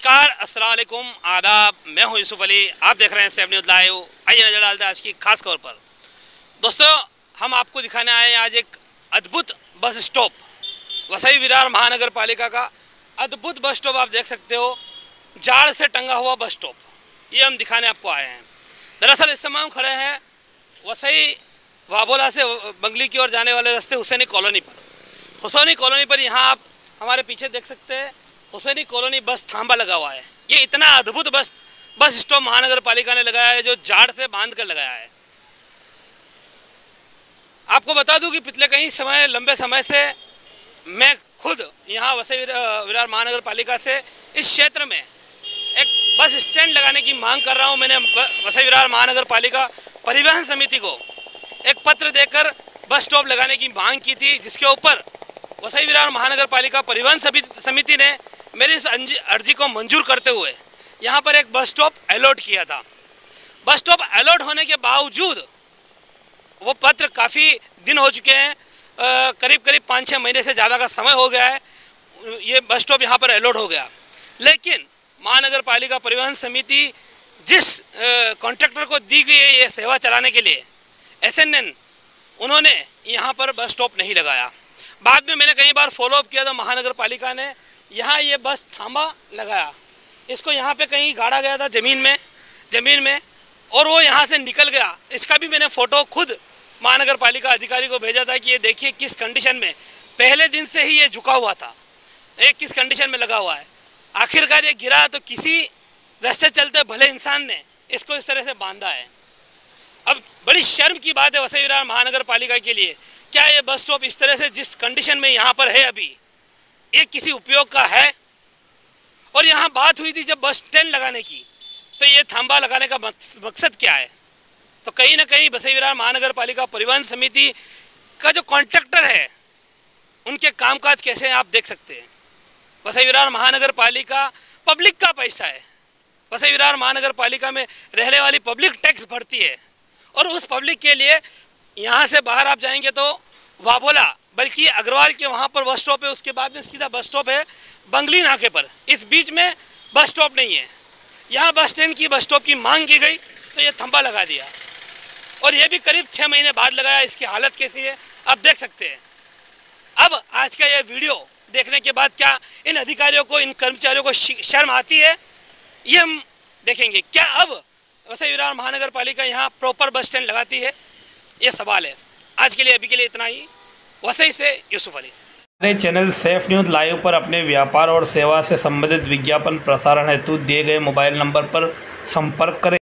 नमस्कार, अस्सलाम वालेकुम, आदाब। मैं हूं यूसुफ अली। आप देख रहे हैं सेफ न्यूज़ लाइव। आइए नजर डालते हैं आज की खास खबर पर। दोस्तों, हम आपको दिखाने आए हैं आज एक अद्भुत बस स्टॉप, वसई विरार महानगर पालिका का अद्भुत बस स्टॉप। आप देख सकते हो, जाड़ से टंगा हुआ बस स्टॉप, ये हम दिखाने आपको आए हैं। दरअसल इस समय हम खड़े हैं वसई वाबोला से बंगली की ओर जाने वाले रास्ते हुसैनी कॉलोनी पर। हुसैनी कॉलोनी पर यहाँ आप हमारे पीछे देख सकते हैं, हुसैनी कॉलोनी बस थांबा लगा हुआ है। ये इतना अद्भुत बस स्टॉप महानगर पालिका ने लगाया है, जो जाड़ से बांध कर लगाया है। आपको बता दूं कि पिछले कई लंबे समय से मैं खुद यहाँ वसई विरार महानगर पालिका से इस क्षेत्र में एक बस स्टैंड लगाने की मांग कर रहा हूँ। मैंने वसई विरार महानगर पालिका परिवहन समिति को एक पत्र देकर बस स्टॉप लगाने की मांग की थी, जिसके ऊपर वसई विरार महानगर पालिका परिवहन समिति ने मेरी इस अर्जी को मंजूर करते हुए यहाँ पर एक बस स्टॉप अलॉट किया था। बस स्टॉप अलॉट होने के बावजूद वो पत्र काफ़ी दिन हो चुके हैं, करीब 5-6 महीने से ज़्यादा का समय हो गया है। ये बस स्टॉप यहाँ पर अलॉट हो गया, लेकिन महानगर पालिका परिवहन समिति जिस कॉन्ट्रैक्टर को दी गई है ये सेवा चलाने के लिए, SNN, उन्होंने यहाँ पर बस स्टॉप नहीं लगाया। बाद में मैंने कई बार फॉलोअप किया तो महानगर पालिका ने यहाँ ये बस थांबा लगाया, इसको यहाँ पे कहीं गाड़ा गया था ज़मीन में और वो यहाँ से निकल गया। इसका भी मैंने फ़ोटो खुद महानगर पालिका अधिकारी को भेजा था कि ये देखिए किस कंडीशन में, पहले दिन से ही ये झुका हुआ था, ये किस कंडीशन में लगा हुआ है। आखिरकार ये गिरा तो किसी रास्ते चलते भले इंसान ने इसको इस तरह से बांधा है। अब बड़ी शर्म की बात है वसई विरार महानगर पालिका के लिए, क्या ये बस स्टॉप इस तरह से जिस कंडीशन में यहाँ पर है अभी, ये किसी उपयोग का है? और यहाँ बात हुई थी जब बस स्टैंड लगाने की, तो ये थांबा लगाने का मकसद क्या है? तो कहीं ना कहीं वसई विरार महानगर पालिका परिवहन समिति का जो कॉन्ट्रैक्टर है, उनके कामकाज कैसे हैं आप देख सकते हैं। वसई विरार महानगर पालिका पब्लिक का पैसा है। वसई विरार महानगर पालिका में रहने वाली पब्लिक टैक्स भरती है, और उस पब्लिक के लिए यहाँ से बाहर आप जाएंगे तो वाबोला, बल्कि अग्रवाल के वहाँ पर बस स्टॉप है, उसके बाद में सीधा बस स्टॉप है बंगली नाके पर। इस बीच में बस स्टॉप नहीं है। यहाँ बस स्टैंड की बस स्टॉप की मांग की गई तो ये थंबा लगा दिया, और ये भी करीब 6 महीने बाद लगाया। इसकी हालत कैसी है आप देख सकते हैं। अब आज का ये वीडियो देखने के बाद क्या इन अधिकारियों को, इन कर्मचारियों को शर्म आती है, ये हम देखेंगे। क्या अब वसई विरार महानगर पालिका यहाँ प्रॉपर बस स्टैंड लगाती है, ये सवाल है। आज के लिए अभी के लिए इतना ही। वसई से यूसुफ अली। हमारे चैनल सेफ न्यूज़ लाइव पर अपने व्यापार और सेवा से संबंधित विज्ञापन प्रसारण हेतु दिए गए मोबाइल नंबर पर संपर्क करें।